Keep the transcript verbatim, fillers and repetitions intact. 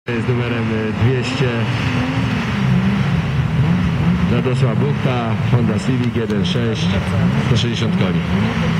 Z numerem dwieście Radosław Buchta, Honda Civic jeden sześć, sto sześćdziesiąt koni.